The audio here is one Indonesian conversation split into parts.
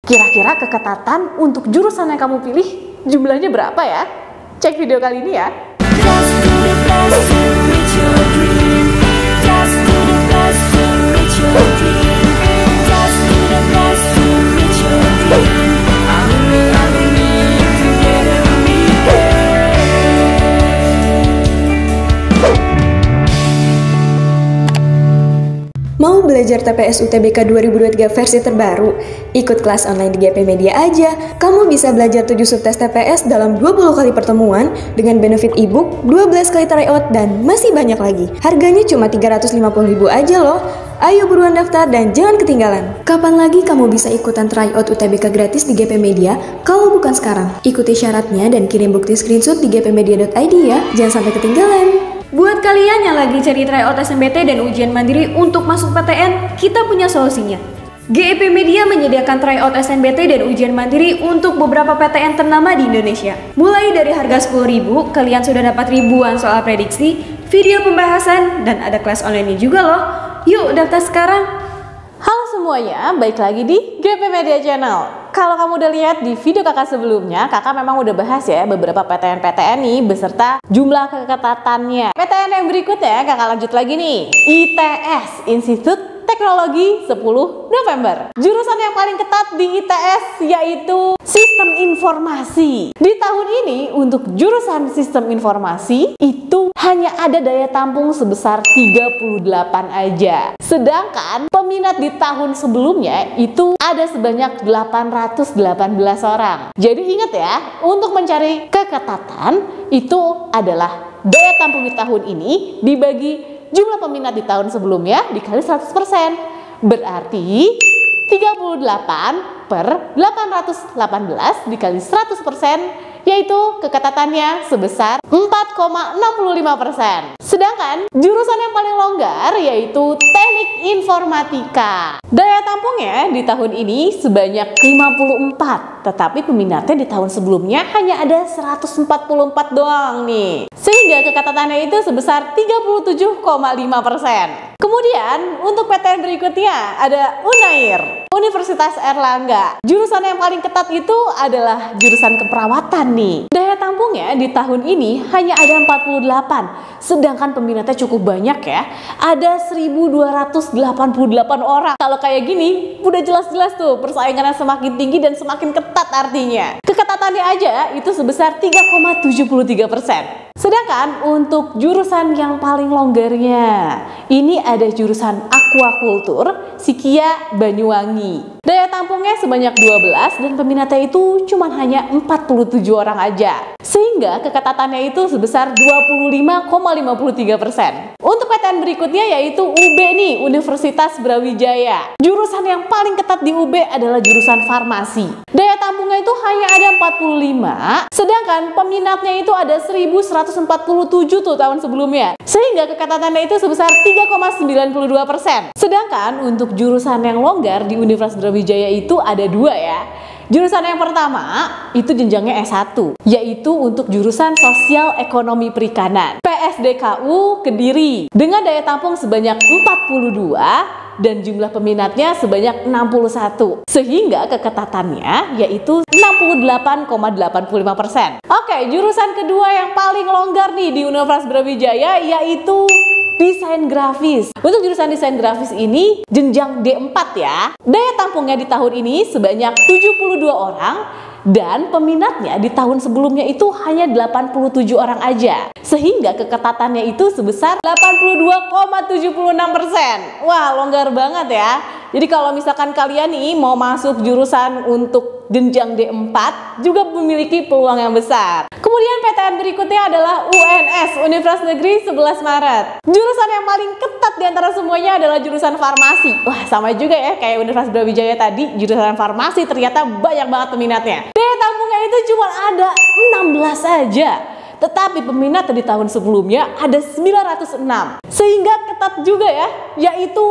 Kira-kira keketatan untuk jurusan yang kamu pilih jumlahnya berapa ya? Cek video kali ini ya. Mau belajar TPS UTBK 2023 versi terbaru? Ikut kelas online di GP Media aja. Kamu bisa belajar 7 subtes TPS dalam 20 kali pertemuan dengan benefit e-book, 12 kali tryout, dan masih banyak lagi. Harganya cuma 350.000 aja loh. Ayo buruan daftar dan jangan ketinggalan. Kapan lagi kamu bisa ikutan tryout UTBK gratis di GP Media kalau bukan sekarang? Ikuti syaratnya dan kirim bukti screenshot di gpmedia.id ya. Jangan sampai ketinggalan. Buat kalian yang lagi cari tryout SNMPT dan ujian mandiri untuk masuk PTN, kita punya solusinya. GEP Media menyediakan tryout SNMPT dan ujian mandiri untuk beberapa PTN ternama di Indonesia. Mulai dari harga 10.000, kalian sudah dapat ribuan soal prediksi, video pembahasan, dan ada kelas online-nya juga loh. Yuk daftar sekarang. Halo semuanya, balik lagi di GP Media Channel. Kalau kamu udah lihat di video kakak sebelumnya, kakak memang udah bahas ya beberapa PTN-PTN nih beserta jumlah keketatannya. PTN yang berikutnya kakak lanjut lagi nih, ITS, Institut Teknologi 10 November. Jurusan yang paling ketat di ITS yaitu Sistem Informasi. Di tahun ini untuk jurusan Sistem Informasi itu hanya ada daya tampung sebesar 38 aja. Sedangkan peminat di tahun sebelumnya itu ada sebanyak 818 orang. Jadi ingat ya, untuk mencari keketatan itu adalah daya tampung di tahun ini dibagi jumlah peminat di tahun sebelumnya dikali 100%. Berarti 38 per 818 dikali 100%, yaitu keketatannya sebesar 4,65%. Sedangkan jurusan yang paling longgar yaitu Teknik Informatika. Daya tampungnya di tahun ini sebanyak 54, tetapi peminatnya di tahun sebelumnya hanya ada 144 doang nih. Sehingga keketatannya itu sebesar 37,5%. Kemudian untuk PTN berikutnya ada Unair, Universitas Erlangga. Jurusan yang paling ketat itu adalah jurusan keperawatan nih. Daya tampungnya di tahun ini hanya ada 48, sedangkan peminatnya cukup banyak ya. Ada 1.288 orang. Kalau kayak gini, udah jelas-jelas tuh persaingannya semakin tinggi dan semakin ketat artinya. Keketatannya aja itu sebesar 3,73%. Sedangkan untuk jurusan yang paling longgarnya, ini ada jurusan Aquaculture, Sikia Banyuwangi. Daya tampungnya sebanyak 12 dan peminatnya itu cuma hanya 47 orang aja. Sehingga keketatannya itu sebesar 25,53%. Untuk PTN berikutnya yaitu UB nih, Universitas Brawijaya. Jurusan yang paling ketat di UB adalah jurusan farmasi. Daya tampungnya itu hanya ada 45, sedangkan peminatnya itu ada 1.147 tuh tahun sebelumnya. Sehingga keketatannya itu sebesar 3,92%. Sedangkan untuk jurusan yang longgar di Universitas Brawijaya itu ada dua ya. Jurusan yang pertama itu jenjangnya S1, yaitu untuk jurusan Sosial Ekonomi Perikanan, PSDKU Kediri, dengan daya tampung sebanyak 42 dan jumlah peminatnya sebanyak 61, sehingga keketatannya yaitu 68,85%. Oke, jurusan kedua yang paling longgar nih di Universitas Brawijaya yaitu Desain Grafis. Untuk jurusan Desain Grafis ini jenjang D4 ya. Daya tampungnya di tahun ini sebanyak 72 orang dan peminatnya di tahun sebelumnya itu hanya 87 orang aja. Sehingga keketatannya itu sebesar 82,76%. Wah, longgar banget ya. Jadi kalau misalkan kalian nih mau masuk jurusan untuk jenjang D4 juga memiliki peluang yang besar. Kemudian PTN berikutnya adalah UNS, Universitas Negeri 11 Maret. Jurusan yang paling ketat di antara semuanya adalah jurusan farmasi. Wah, sama juga ya kayak Universitas Brawijaya tadi, jurusan farmasi ternyata banyak banget peminatnya. Daya tampungnya itu cuma ada 16 saja. Tetapi peminat di tahun sebelumnya ada 906. Sehingga ketat juga ya, yaitu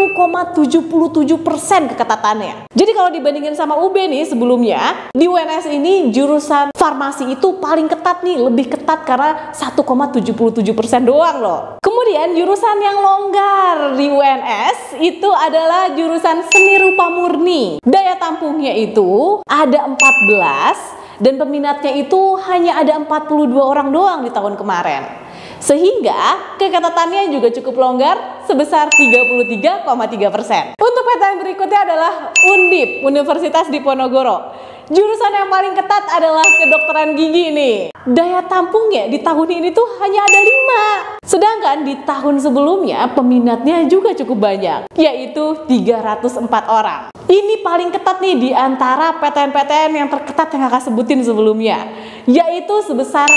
1,77% keketatannya. Jadi kalau dibandingin sama UB nih sebelumnya, di UNS ini jurusan farmasi itu paling ketat nih, lebih ketat karena 1,77% doang loh. Kemudian Kemudian jurusan yang longgar di UNS itu adalah jurusan seni rupa murni. Daya tampungnya itu ada 14 dan peminatnya itu hanya ada 42 orang doang di tahun kemarin. Sehingga keketatannya juga cukup longgar sebesar 33,3%. Untuk PTN berikutnya adalah Undip, Universitas Diponegoro. Jurusan yang paling ketat adalah kedokteran gigi nih. Daya tampungnya di tahun ini tuh hanya ada 5. Sedangkan di tahun sebelumnya peminatnya juga cukup banyak, yaitu 304 orang. Ini paling ketat nih di antara PTN-PTN yang terketat yang kakak sebutin sebelumnya, yaitu sebesar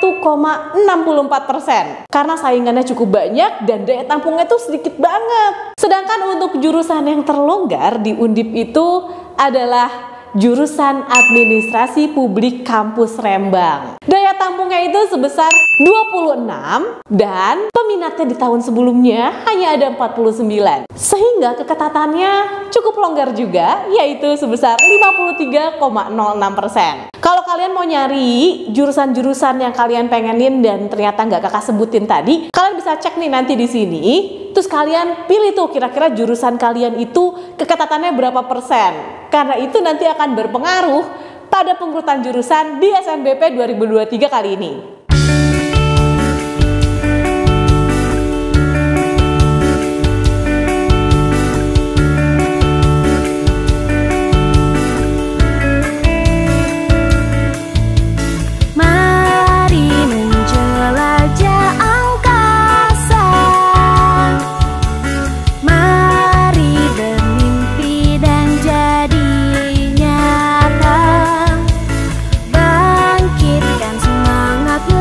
1,64%. Karena saingannya cukup banyak dan daya tampungnya tuh sedikit banget. Sedangkan untuk jurusan yang terlonggar di Undip itu adalah jurusan Administrasi Publik Kampus Rembang. Daya tampungnya itu sebesar 26 dan peminatnya di tahun sebelumnya hanya ada 49. Sehingga keketatannya cukup longgar juga, yaitu sebesar 53,06%. Kalau kalian mau nyari jurusan-jurusan yang kalian pengenin dan ternyata nggak kakak sebutin tadi, kalian bisa cek nih nanti di sini. Terus kalian pilih tuh kira-kira jurusan kalian itu keketatannya berapa persen. Karena itu nanti akan berpengaruh pada pengurutan jurusan di SNBP 2023 kali ini. Bangkitkan semangat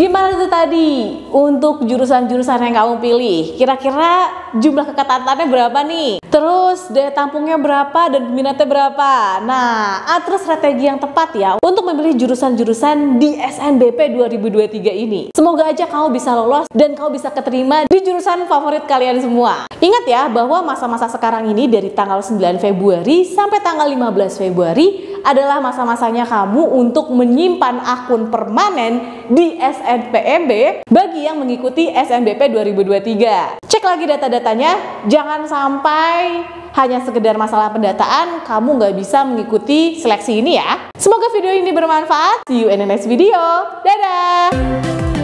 Gimana tuh tadi untuk jurusan-jurusan yang kamu pilih? Kira-kira jumlah keketatannya berapa nih? Terus daya tampungnya berapa dan minatnya berapa? Nah, atur strategi yang tepat ya untuk memilih jurusan-jurusan di SNBP 2023 ini. Semoga aja kamu bisa lolos dan kamu bisa keterima di jurusan favorit kalian semua. Ingat ya bahwa masa-masa sekarang ini dari tanggal 9 Februari sampai tanggal 15 Februari adalah masa-masanya kamu untuk menyimpan akun permanen di SNPMB bagi yang mengikuti SNBP 2023. Cek lagi data-datanya, jangan sampai hanya sekedar masalah pendataan kamu nggak bisa mengikuti seleksi ini ya. Semoga video ini bermanfaat. See you in the next video. Dadah!